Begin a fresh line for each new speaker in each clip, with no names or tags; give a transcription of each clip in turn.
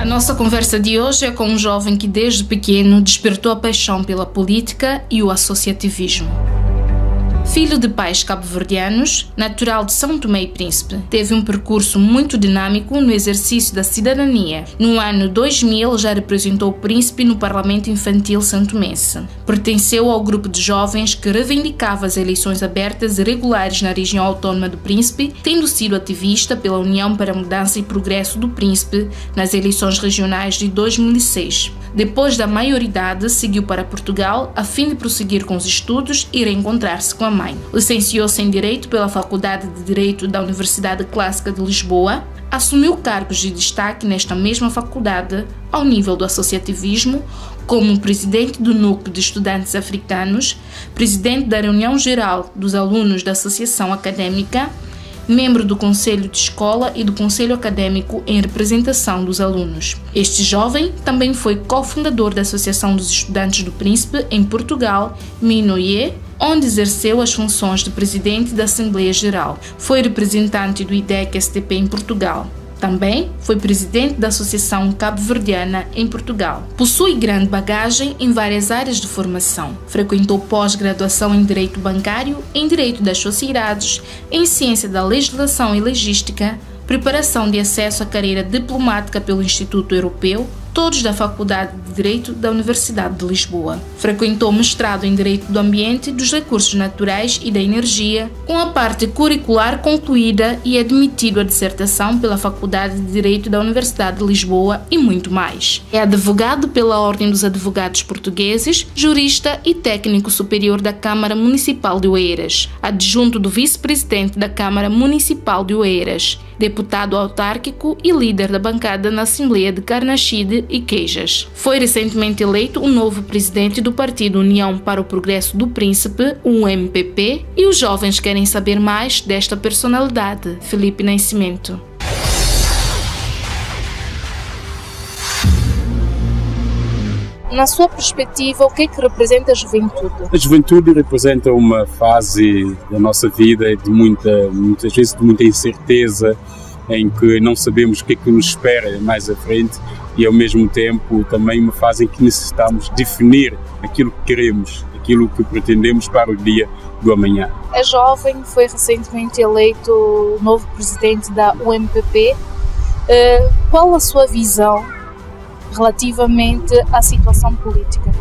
nossa conversa de hoje é com um jovem que desde pequeno despertou a paixão pela política e o associativismo. Filho de pais cabo-verdianos, natural de São Tomé e Príncipe, teve um percurso muito dinâmico no exercício da cidadania. No ano 2000 já representou o Príncipe no Parlamento Infantil santomense. Pertenceu ao grupo de jovens que reivindicava as eleições abertas e regulares na região autónoma do Príncipe, tendo sido ativista pela União para a Mudança e Progresso do Príncipe nas eleições regionais de 2006. Depois da maioridade, seguiu para Portugal a fim de prosseguir com os estudos e reencontrar-se com a mãe. Licenciou-se em Direito pela Faculdade de Direito da Universidade Clássica de Lisboa, assumiu cargos de destaque nesta mesma faculdade ao nível do associativismo, como presidente do Núcleo de Estudantes Africanos, presidente da Reunião Geral dos Alunos da Associação Académica, membro do Conselho de Escola e do Conselho Académico em representação dos alunos. Este jovem também foi cofundador da Associação dos Estudantes do Príncipe em Portugal, Minoie, onde exerceu as funções de presidente da Assembleia Geral. Foi representante do IDEC-STP em Portugal. Também foi presidente da Associação Cabo-Verdiana em Portugal. Possui grande bagagem em várias áreas de formação. Frequentou pós-graduação em Direito Bancário, em Direito das Sociedades, em Ciência da Legislação e Logística, preparação de acesso à carreira diplomática pelo Instituto Europeu, todos da Faculdade de Direito da Universidade de Lisboa. Frequentou mestrado em Direito do Ambiente, dos Recursos Naturais e da Energia, com a parte curricular concluída e admitido à dissertação pela Faculdade de Direito da Universidade de Lisboa e muito mais. É advogado pela Ordem dos Advogados Portugueses, jurista e técnico superior da Câmara Municipal de Oeiras, adjunto do vice-presidente da Câmara Municipal de Oeiras, deputado autárquico e líder da bancada na Assembleia de Carnaxide e Queijas. Foi recentemente eleito o novo presidente do Partido União para o Progresso do Príncipe, o UMPP, e os jovens querem saber mais desta personalidade, Felipe Nascimento. Na sua perspectiva, o que é que representa a juventude?
A juventude representa uma fase da nossa vida de muitas vezes de muita incerteza, em que não sabemos o que é que nos espera mais à frente e ao mesmo tempo também uma fase em que necessitamos definir aquilo que queremos, aquilo que pretendemos para o dia do amanhã.
É jovem, foi recentemente eleito novo presidente da UMPP. Qual a sua visão relativamente à situação política?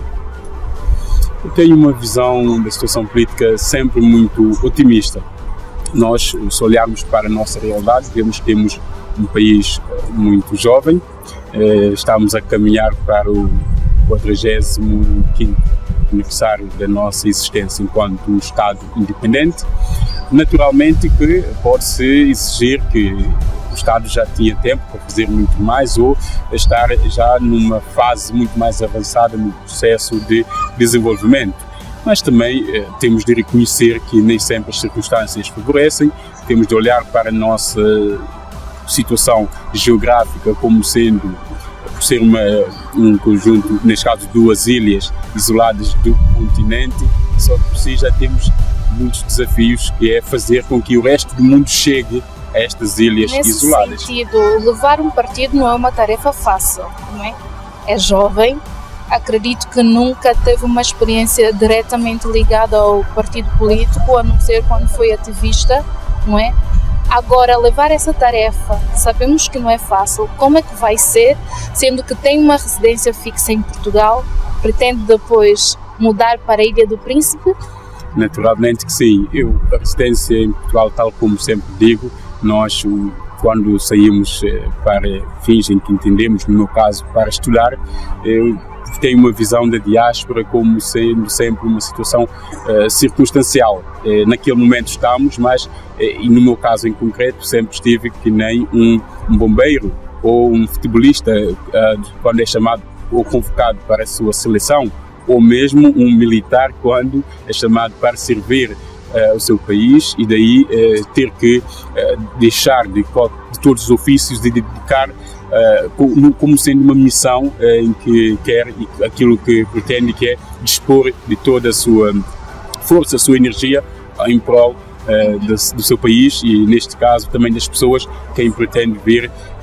Eu tenho uma visão da situação política sempre muito otimista. Nós, se olharmos para a nossa realidade, vemos que temos um país muito jovem, estamos a caminhar para o 45º aniversário da nossa existência enquanto um Estado independente. Naturalmente que pode-se exigir que o Estado já tinha tempo para fazer muito mais ou estar já numa fase muito mais avançada no processo de desenvolvimento. Mas também temos de reconhecer que nem sempre as circunstâncias favorecem, temos de olhar para a nossa situação geográfica como sendo, por ser um conjunto, neste caso duas ilhas isoladas do continente, só que por si já temos muitos desafios, que é fazer com que o resto do mundo chegue a estas ilhas isoladas.
Nesse sentido, levar um partido não é uma tarefa fácil, não é? É jovem, acredito que nunca teve uma experiência diretamente ligada ao partido político, a não ser quando foi ativista, não é? Agora, levar essa tarefa, sabemos que não é fácil, como é que vai ser, sendo que tem uma residência fixa em Portugal, pretende depois mudar para a Ilha do Príncipe?
Naturalmente que sim. A residência em Portugal, tal como sempre digo, nós quando saímos para fins em que entendemos, no meu caso, para estudar, eu tenho uma visão da diáspora como sendo sempre uma situação circunstancial. Naquele momento estamos, mas, e no meu caso em concreto, sempre estive que nem um bombeiro ou um futebolista, quando é chamado ou convocado para a sua seleção, ou mesmo um militar quando é chamado para servir o seu país e daí ter que deixar de todos os ofícios e dedicar como sendo uma missão em que quer e aquilo que pretende, que é dispor de toda a sua força, a sua energia em prol do seu país e neste caso também das pessoas quem pretende vir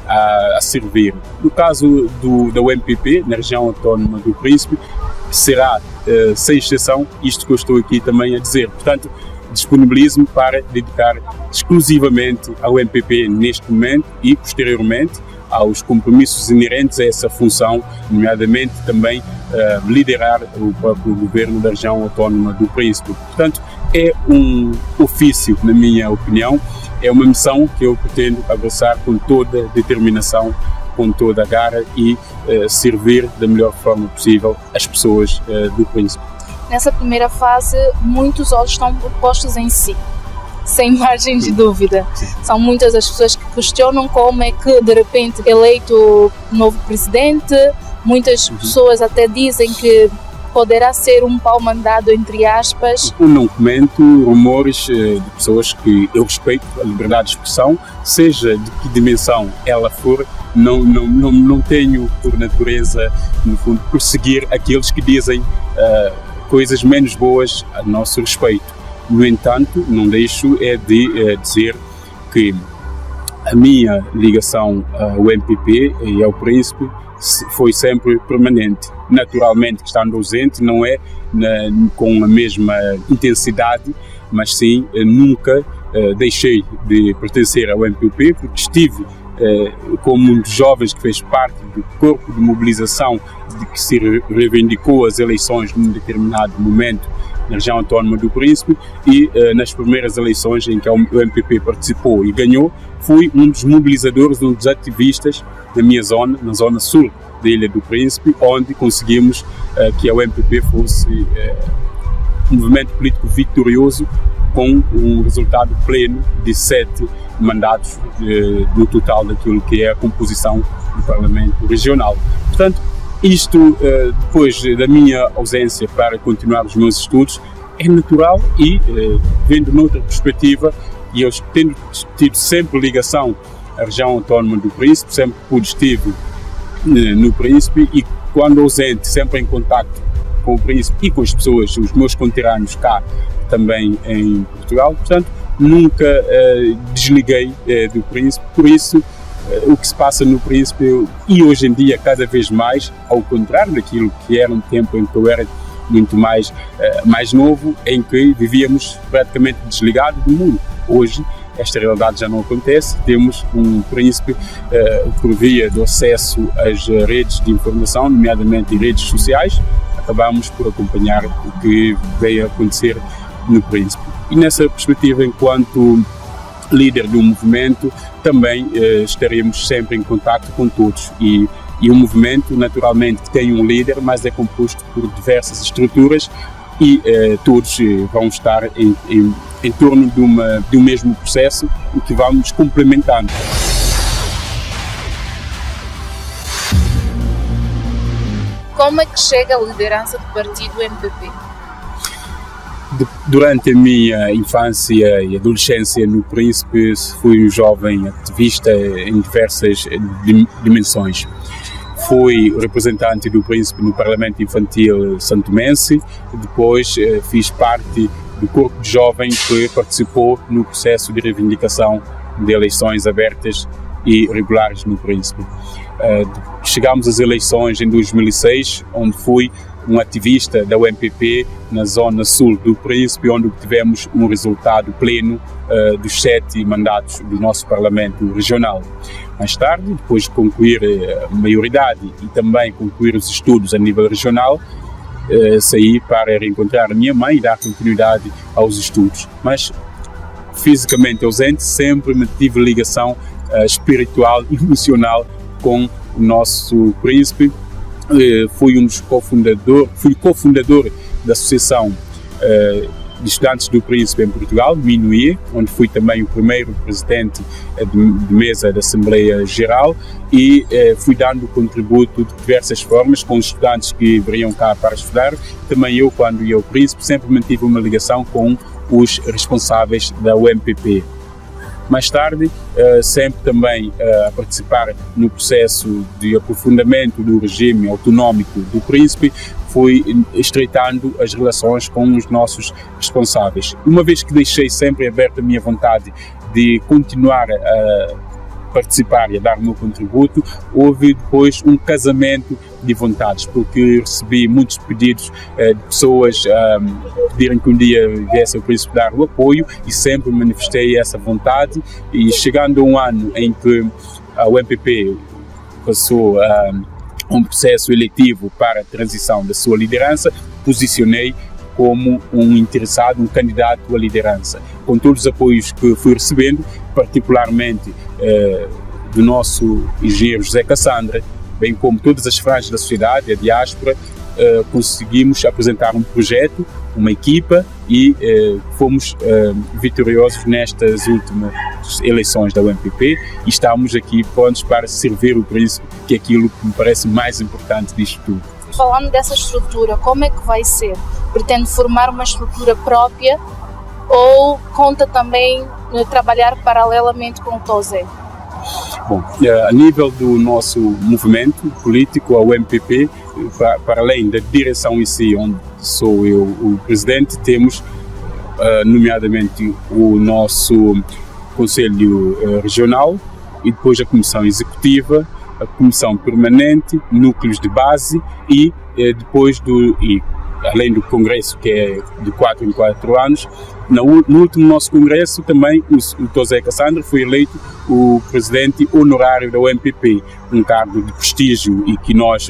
a servir. No caso da UMPP, na região autónoma do Príncipe, será, sem exceção, isto que eu estou aqui também a dizer. Portanto, disponibilizo-me para dedicar exclusivamente ao MPP neste momento e, posteriormente, aos compromissos inerentes a essa função, nomeadamente também liderar o próprio governo da região autónoma do Príncipe. Portanto, é um ofício, na minha opinião, é uma missão que eu pretendo abraçar com toda a determinação, com toda a garra e servir da melhor forma possível as pessoas do Príncipe.
Nessa primeira fase, muitos olhos estão postos em si, sem margem de dúvida. São muitas as pessoas que questionam como é que, de repente, eleito novo presidente, muitas pessoas até dizem que poderá ser um pau-mandado, entre aspas.
Eu não comento rumores de pessoas que eu respeito a liberdade de expressão, seja de que dimensão ela for, não tenho por natureza, no fundo, perseguir aqueles que dizem coisas menos boas a nosso respeito. No entanto, não deixo de dizer que a minha ligação ao MPP e ao Príncipe foi sempre permanente. Naturalmente, estando ausente, não é com a mesma intensidade, mas sim, nunca deixei de pertencer ao MPP, porque estive como um dos jovens que fez parte do corpo de mobilização de que se reivindicou as eleições num determinado momento na região autónoma do Príncipe e nas primeiras eleições em que o MPP participou e ganhou, fui um dos mobilizadores, um dos ativistas na minha zona, na zona sul da Ilha do Príncipe, onde conseguimos que o MPP fosse um movimento político vitorioso com um resultado pleno de 7 mandatos no total daquilo que é a composição do Parlamento Regional. Portanto, isto, depois da minha ausência para continuar os meus estudos, é natural e, vendo noutra perspectiva, e eu tendo tido sempre ligação à região autónoma do Príncipe, sempre pude estive no Príncipe e, quando ausente, sempre em contacto com o Príncipe e com as pessoas, os meus conterrâneos cá, também em Portugal. Portanto, nunca desliguei do Príncipe, por isso o que se passa no Príncipe e hoje em dia cada vez mais, ao contrário daquilo que era um tempo em que eu era muito mais novo, em que vivíamos praticamente desligado do mundo. Hoje esta realidade já não acontece, temos um Príncipe por via do acesso às redes de informação, nomeadamente em redes sociais, acabamos por acompanhar o que veio a acontecer no Príncipe. E nessa perspectiva, enquanto líder do movimento, também estaremos sempre em contato com todos e um movimento, naturalmente, que tem um líder, mas é composto por diversas estruturas e todos vão estar em torno de um mesmo processo em que vamos complementando.
Como é que chega a liderança do partido MPP?
Durante a minha infância e adolescência no Príncipe, fui um jovem ativista em diversas dimensões. Fui representante do Príncipe no Parlamento Infantil santomense, depois fiz parte do corpo de jovem que participou no processo de reivindicação de eleições abertas e regulares no Príncipe. Chegámos às eleições em 2006, onde fui um ativista da UMPP na zona sul do Príncipe, onde obtivemos um resultado pleno dos 7 mandatos do nosso Parlamento Regional. Mais tarde, depois de concluir a maioridade e também concluir os estudos a nível regional, saí para reencontrar a minha mãe e dar continuidade aos estudos. Mas, fisicamente ausente, sempre mantive ligação espiritual e emocional com o nosso Príncipe. Fui cofundador da Associação de Estudantes do Príncipe em Portugal, MINUIE, onde fui também o primeiro presidente de mesa da Assembleia Geral e fui dando contributo de diversas formas com os estudantes que viriam cá para estudar. Também eu, quando ia ao Príncipe, sempre mantive uma ligação com os responsáveis da UMPP. Mais tarde, sempre também a participar no processo de aprofundamento do regime autonómico do Príncipe, fui estreitando as relações com os nossos responsáveis. Uma vez que deixei sempre aberta a minha vontade de continuar participar e a dar o meu contributo, houve depois um casamento de vontades, porque recebi muitos pedidos de pessoas pedirem que um dia viesse ao Príncipe dar o apoio e sempre manifestei essa vontade, e chegando a um ano em que o MPP passou um processo eletivo para a transição da sua liderança, posicionei como um interessado, um candidato à liderança, com todos os apoios que fui recebendo, particularmente do nosso engenheiro José Cassandra, bem como todas as franjas da sociedade, a diáspora. Conseguimos apresentar um projeto, uma equipa, e fomos vitoriosos nestas últimas eleições da UMPP, e estamos aqui prontos para servir o Príncipe, que é aquilo que me parece mais importante disto tudo.
Falando dessa estrutura, como é que vai ser? Pretende formar uma estrutura própria ou conta também trabalhar paralelamente com o TOSE?
Bom, a nível do nosso movimento político, a UMPP, para além da direção em si, onde sou eu o presidente, temos nomeadamente o nosso Conselho Regional e depois a Comissão Executiva, a Comissão Permanente, núcleos de base e depois além do Congresso, que é de 4 em 4 anos. No último nosso Congresso também o José Cassandra foi eleito o presidente honorário da UMPP, um cargo de prestígio e que nós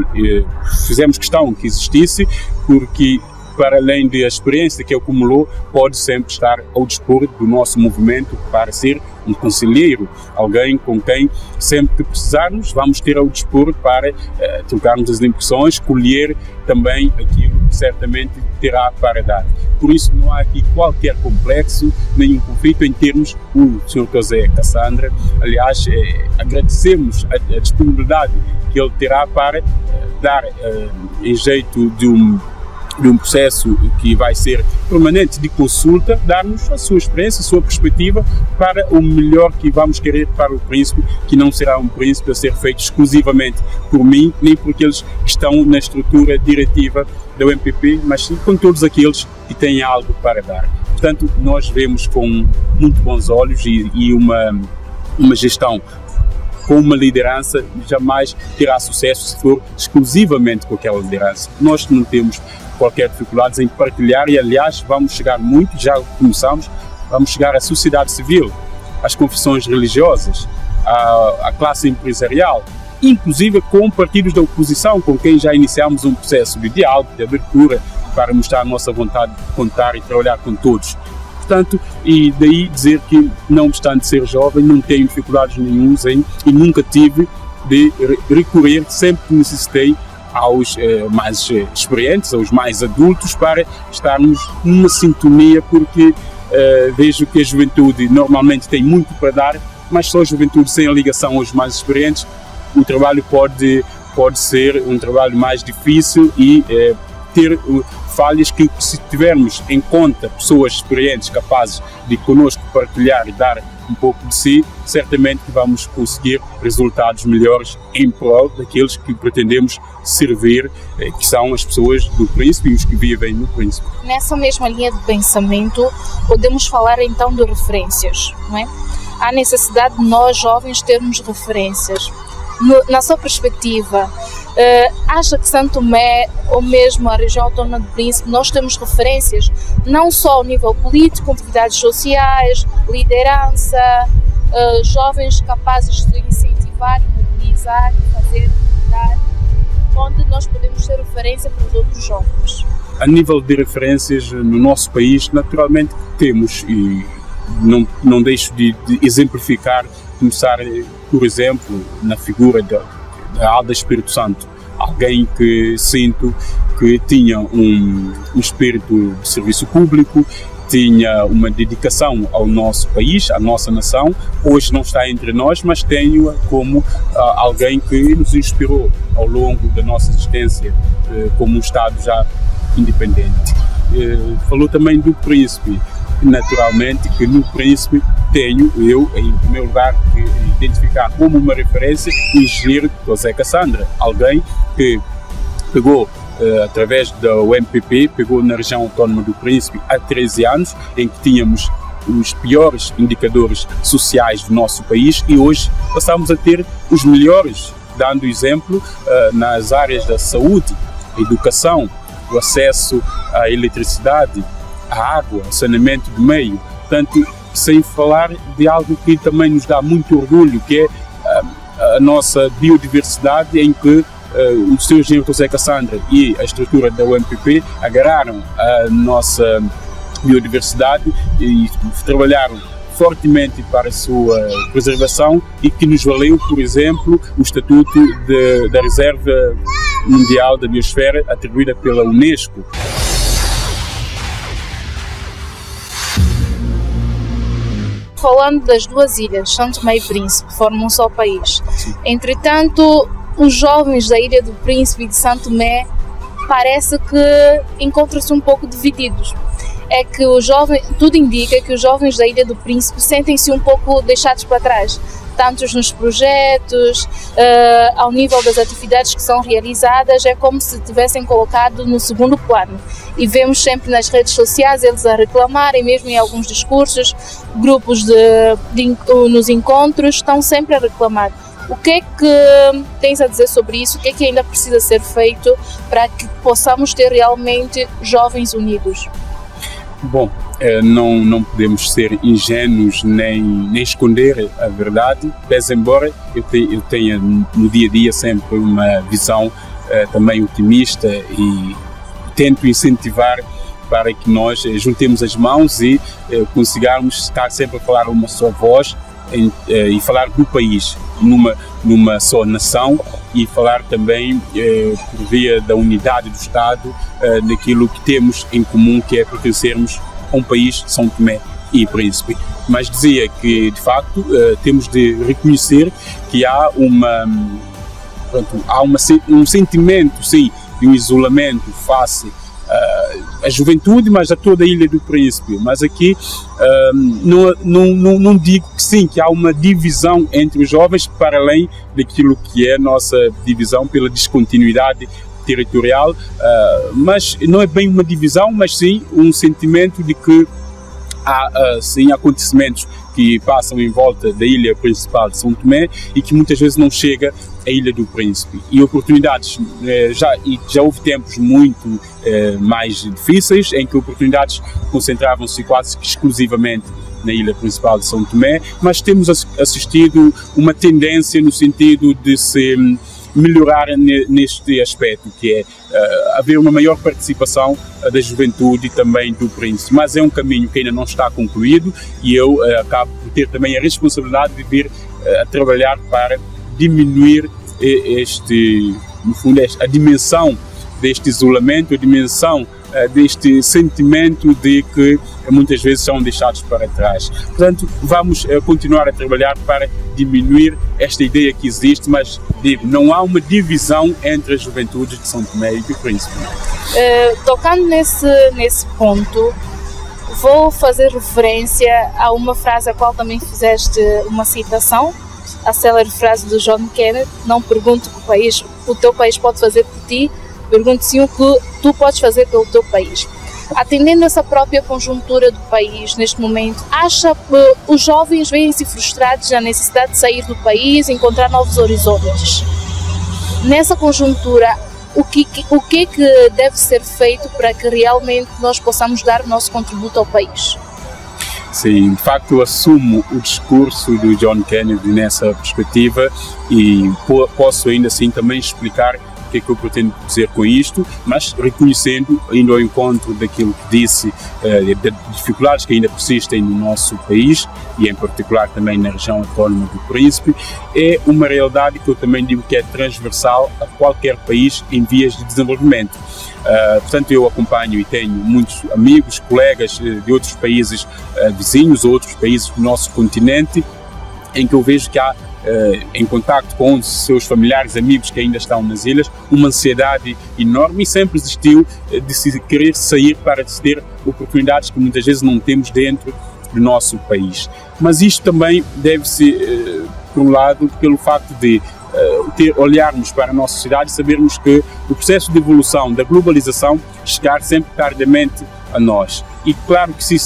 fizemos questão que existisse, porque para além da experiência que acumulou, pode sempre estar ao dispor do nosso movimento para ser um conselheiro, alguém com quem sempre que precisarmos vamos ter ao dispor para trocarmos as impressões, colher também aquilo que certamente terá para dar. Por isso não há aqui qualquer complexo, nenhum conflito em termos o Sr. José Cassandra. Aliás, agradecemos a disponibilidade que ele terá para dar em jeito de um processo que vai ser permanente de consulta, dar-nos a sua experiência, a sua perspectiva para o melhor que vamos querer para o Príncipe, que não será um Príncipe a ser feito exclusivamente por mim, nem por aqueles que estão na estrutura diretiva da UMPP, mas sim com todos aqueles que têm algo para dar. Portanto, nós vemos com muito bons olhos e uma gestão com uma liderança jamais terá sucesso se for exclusivamente com aquela liderança. Nós não temos qualquer dificuldade em partilhar e, aliás, vamos chegar muito, já começamos, vamos chegar à sociedade civil, às confissões religiosas, à classe empresarial, inclusive com partidos da oposição, com quem já iniciamos um processo de diálogo, de abertura, para mostrar a nossa vontade de contar e trabalhar com todos. Portanto, e daí dizer que, não obstante ser jovem, não tenho dificuldades nenhumas e nunca tive de recorrer, sempre que necessitei, aos mais experientes, aos mais adultos, para estarmos numa sintonia, porque vejo que a juventude normalmente tem muito para dar, mas só a juventude sem a ligação aos mais experientes, o trabalho pode ser um trabalho mais difícil e ter falhas que, se tivermos em conta pessoas experientes, capazes de connosco partilhar e dar um pouco de si, certamente que vamos conseguir resultados melhores em prol daqueles que pretendemos servir, que são as pessoas do Príncipe e os que vivem no Príncipe.
Nessa mesma linha de pensamento, podemos falar então de referências, não é? Há necessidade de nós, jovens, termos referências. Na sua perspectiva, acha que Santo Tomé, ou mesmo a região autónoma do Príncipe, nós temos referências, não só ao nível político, atividades sociais, liderança, jovens capazes de incentivar, mobilizar, fazer, dar, onde nós podemos ser referência para os outros jovens?
A nível de referências no nosso país, naturalmente temos, e não deixo de exemplificar, começar, por exemplo, na figura da Alda Espírito Santo, alguém que sinto que tinha um espírito de serviço público, tinha uma dedicação ao nosso país, à nossa nação. Hoje não está entre nós, mas tenho-a como alguém que nos inspirou ao longo da nossa existência como um Estado já independente. Falou também do Príncipe. Naturalmente que no Príncipe tenho eu, em primeiro lugar, que identificar como uma referência o engenheiro José Cassandra, alguém que pegou, através da UMPP, pegou na região autónoma do Príncipe há 13 anos, em que tínhamos os piores indicadores sociais do nosso país e hoje passamos a ter os melhores, dando exemplo nas áreas da saúde, educação, o acesso à eletricidade, à água, ao saneamento do meio. Portanto, sem falar de algo que também nos dá muito orgulho, que é a nossa biodiversidade, em que o Sr. Engenheiro José Cassandra e a estrutura da UMPP agarraram a nossa biodiversidade e trabalharam fortemente para a sua preservação e que nos valeu, por exemplo, o estatuto da Reserva Mundial da Biosfera atribuída pela Unesco.
Falando das duas ilhas, São Tomé e Príncipe, formam um só país. Entretanto, os jovens da Ilha do Príncipe e de São Tomé parece que encontram-se um pouco divididos. É que tudo indica que os jovens da Ilha do Príncipe sentem-se um pouco deixados para trás, tanto nos projetos, ao nível das atividades que são realizadas, é como se tivessem colocado no segundo plano. E vemos sempre nas redes sociais eles a reclamarem, mesmo em alguns discursos, grupos nos encontros, estão sempre a reclamar. O que é que tens a dizer sobre isso? O que é que ainda precisa ser feito para que possamos ter realmente jovens unidos?
Bom, não podemos ser ingênuos nem esconder a verdade, pese embora eu tenha no dia a dia sempre uma visão também otimista e tento incentivar para que nós juntemos as mãos e consigamos estar sempre a falar uma só voz e falar do país numa só nação e falar também por via da unidade do Estado naquilo que temos em comum, que é pertencermos a um país, São Tomé e Príncipe. Mas dizia que, de facto, temos de reconhecer que há um sentimento, sim, de um isolamento face a juventude, mas a toda a Ilha do Príncipe. Mas aqui não digo que sim, que há uma divisão entre os jovens para além daquilo que é a nossa divisão pela descontinuidade territorial, mas não é bem uma divisão, mas sim um sentimento de que há sim acontecimentos que passam em volta da ilha principal de São Tomé e que muitas vezes não chega à Ilha do Príncipe. E oportunidades, já houve tempos muito mais difíceis em que oportunidades concentravam-se quase exclusivamente na ilha principal de São Tomé, mas temos assistido uma tendência no sentido de se melhorar neste aspecto, que é haver uma maior participação da juventude e também do Príncipe. Mas é um caminho que ainda não está concluído e eu acabo por ter também a responsabilidade de vir a trabalhar para diminuir no fundo, a dimensão deste isolamento, a dimensão deste sentimento de que muitas vezes são deixados para trás. Portanto, vamos continuar a trabalhar para diminuir esta ideia que existe, mas digo, não há uma divisão entre as juventudes de São Tomé e do Príncipe.
Tocando nesse ponto, vou fazer referência a uma frase a qual também fizeste uma citação, a célebre frase do John Kennedy: não pergunto o teu país pode fazer por ti, pergunto sim o que tu podes fazer pelo teu país. Atendendo essa própria conjuntura do país neste momento, acha que os jovens veem-se frustrados na necessidade de sair do país, encontrar novos horizontes? Nessa conjuntura, o que deve ser feito para que realmente nós possamos dar o nosso contributo ao país?
Sim, de facto eu assumo o discurso do John Kennedy nessa perspectiva e posso ainda assim também explicar o que é que eu pretendo dizer com isto, mas reconhecendo, indo ao encontro daquilo que disse, de dificuldades que ainda persistem no nosso país e em particular também na região autónoma do Príncipe, é uma realidade que eu também digo que é transversal a qualquer país em vias de desenvolvimento. Portanto, eu acompanho e tenho muitos amigos, colegas de outros países vizinhos, outros países do nosso continente, em que eu vejo que há, em contacto com os seus familiares, amigos que ainda estão nas ilhas, uma ansiedade enorme e sempre existiu de se querer sair para ter oportunidades que muitas vezes não temos dentro do nosso país. Mas isto também deve-se, por um lado, pelo facto de olharmos para a nossa sociedade e sabermos que o processo de evolução da globalização chegar sempre tardiamente a nós. E claro que se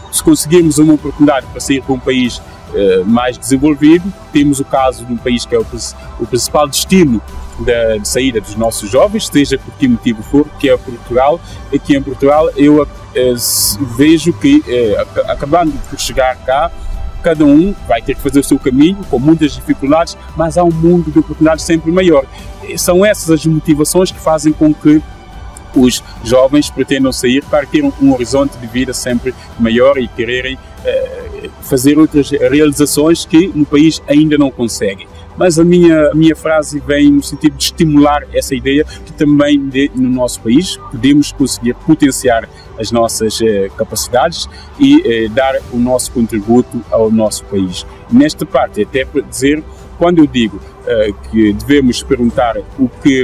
se conseguirmos uma oportunidade para sair para um país mais desenvolvido, temos o caso de um país que é o principal destino de saída dos nossos jovens, seja por que motivo for, que é Portugal. Aqui em Portugal eu vejo que, acabando por chegar cá, cada um vai ter que fazer o seu caminho, com muitas dificuldades, mas há um mundo de oportunidades sempre maior. São essas as motivações que fazem com que os jovens pretendam sair para ter um horizonte de vida sempre maior e quererem fazer outras realizações que no país ainda não conseguem. Mas a minha frase vem no sentido de estimular essa ideia que também no nosso país podemos conseguir potenciar as nossas capacidades e dar o nosso contributo ao nosso país. Nesta parte, até para dizer, quando eu digo que devemos perguntar o que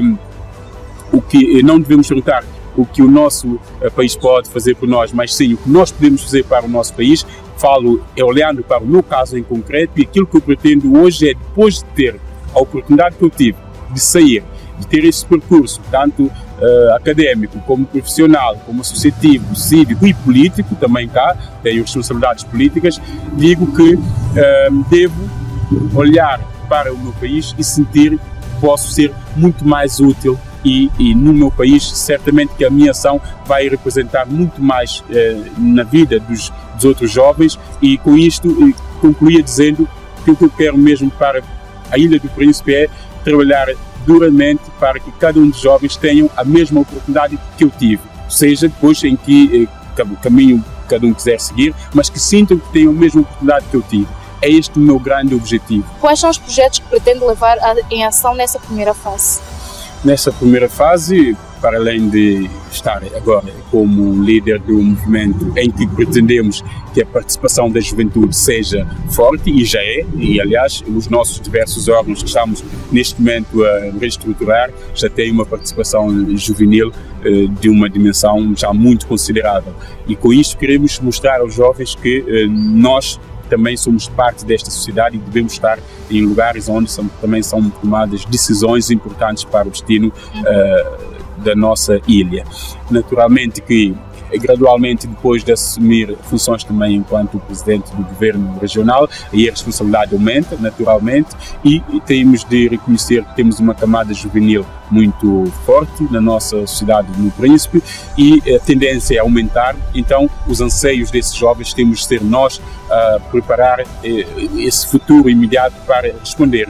não devemos perguntar o que o nosso país pode fazer por nós, mas sim o que nós podemos fazer para o nosso país, falo olhando para o meu caso em concreto, e aquilo que eu pretendo hoje é, depois de ter a oportunidade que eu tive de sair, de ter esse percurso, tanto académico, como profissional, como associativo, cívico e político, também cá, tenho responsabilidades políticas, digo que devo olhar para o meu país e sentir que posso ser muito mais útil e no meu país certamente que a minha ação vai representar muito mais na vida dos outros jovens, e com isto concluía dizendo que o que eu quero mesmo para a Ilha do Príncipe é trabalhar duramente para que cada um dos jovens tenham a mesma oportunidade que eu tive, seja depois em que caminho cada um quiser seguir, mas que sintam que tenham a mesma oportunidade que eu tive. É este o meu grande objetivo.
Quais são os projetos que pretende levar em ação nessa primeira fase?
Nessa primeira fase, para além de estar agora como líder de um movimento em que pretendemos que a participação da juventude seja forte, e já é, e aliás os nossos diversos órgãos que estamos neste momento a reestruturar já têm uma participação juvenil de uma dimensão já muito considerável, e com isto queremos mostrar aos jovens que nós também somos parte desta sociedade e devemos estar em lugares onde também são tomadas decisões importantes para o destino da nossa ilha. Naturalmente que gradualmente, depois de assumir funções também enquanto presidente do governo regional, aí a responsabilidade aumenta naturalmente, e temos de reconhecer que temos uma camada juvenil muito forte na nossa sociedade no Príncipe, e a tendência é aumentar. Então os anseios desses jovens temos de ser nós a preparar esse futuro imediato para responder.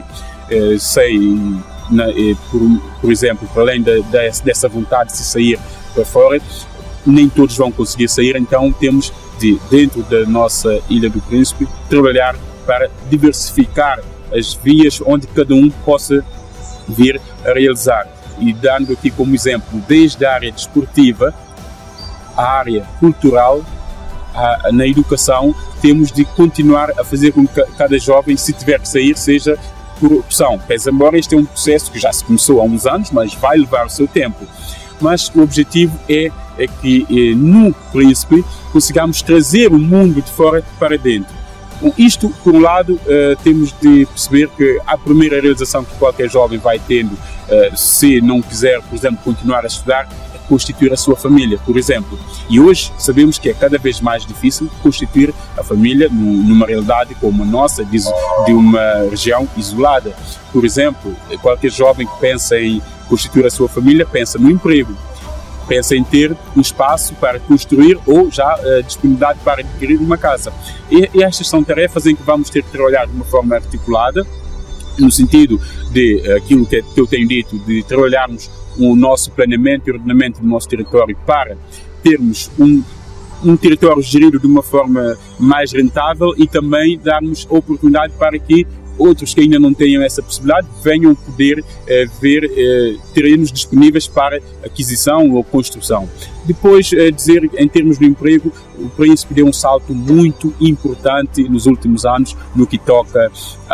Por exemplo, para além dessa vontade de se sair para fora, nem todos vão conseguir sair, então temos de, dentro da nossa Ilha do Príncipe, trabalhar para diversificar as vias onde cada um possa vir a realizar. E dando aqui como exemplo, desde a área desportiva, a área cultural, na educação, temos de continuar a fazer com que cada jovem, se tiver que sair, seja por opção. Pese embora este é um processo que já se começou há uns anos, mas vai levar o seu tempo. Mas o objetivo é que no Príncipe consigamos trazer o mundo de fora para dentro. Isto, por um lado, temos de perceber que a primeira realização que qualquer jovem vai tendo, se não quiser, por exemplo, continuar a estudar, é constituir a sua família, por exemplo. E hoje sabemos que é cada vez mais difícil constituir a família numa realidade como a nossa, de uma região isolada. Por exemplo, qualquer jovem que pensa em constituir a sua família pensa no emprego, pensa em ter um espaço para construir ou já disponibilidade para adquirir uma casa. E estas são tarefas em que vamos ter que trabalhar de uma forma articulada, no sentido de aquilo que eu tenho dito, de trabalharmos o nosso planeamento e ordenamento do nosso território para termos um território gerido de uma forma mais rentável, e também darmos oportunidade para que outros que ainda não tenham essa possibilidade venham poder ver terrenos disponíveis para aquisição ou construção. Depois, dizer em termos de emprego, o Príncipe deu um salto muito importante nos últimos anos no que toca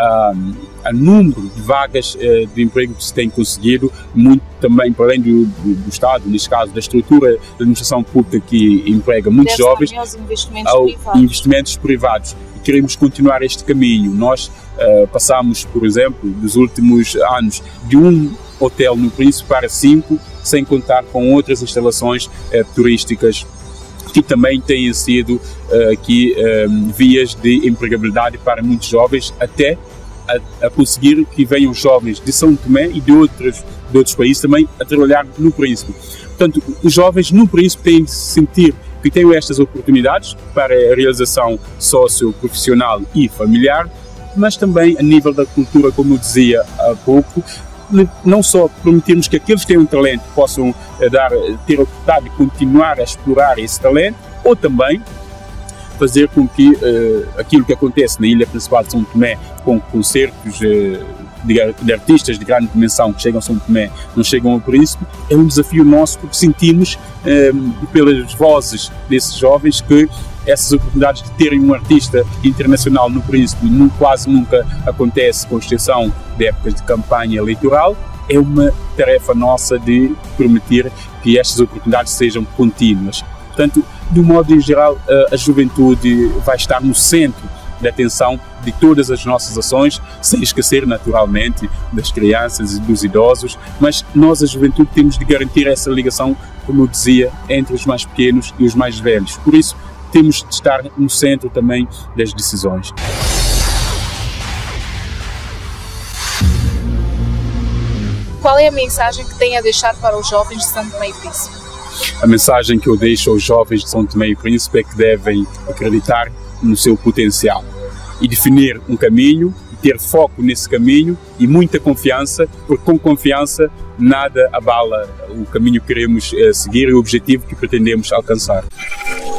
a número de vagas de emprego que se tem conseguido, muito também para além do Estado, neste caso da estrutura da administração pública que emprega muitos jovens, aos investimentos privados. Queremos continuar este caminho. Nós passamos, por exemplo, nos últimos anos de um hotel no Príncipe para 5, sem contar com outras instalações turísticas que também têm sido aqui vias de empregabilidade para muitos jovens, até a conseguir que venham jovens de São Tomé e de outros países também a trabalhar no Príncipe. Portanto, os jovens no Príncipe têm de sentir que têm estas oportunidades para a realização socioprofissional e familiar, mas também a nível da cultura, como eu dizia há pouco, não só permitirmos que aqueles que têm um talento possam ter a oportunidade de continuar a explorar esse talento, ou também fazer com que aquilo que acontece na Ilha Principal de São Tomé, com concertos de artistas de grande dimensão que chegam a São Tomé, não chegam ao Príncipe, é um desafio nosso, porque sentimos pelas vozes desses jovens que essas oportunidades de terem um artista internacional no Príncipe quase nunca acontece, com exceção de épocas de campanha eleitoral. É uma tarefa nossa de permitir que estas oportunidades sejam contínuas. Portanto, de um modo em geral, a juventude vai estar no centro da atenção de todas as nossas ações, sem esquecer naturalmente das crianças e dos idosos, mas nós, a juventude, temos de garantir essa ligação, como eu dizia, entre os mais pequenos e os mais velhos. Por isso, temos de estar no centro também das decisões.
Qual é a mensagem que tem a deixar para os jovens de São Tomé e Príncipe?
A mensagem que eu deixo aos jovens de São Tomé e Príncipe é que devem acreditar no seu potencial e definir um caminho, ter foco nesse caminho e muita confiança, porque com confiança nada abala o caminho que queremos seguir e o objetivo que pretendemos alcançar.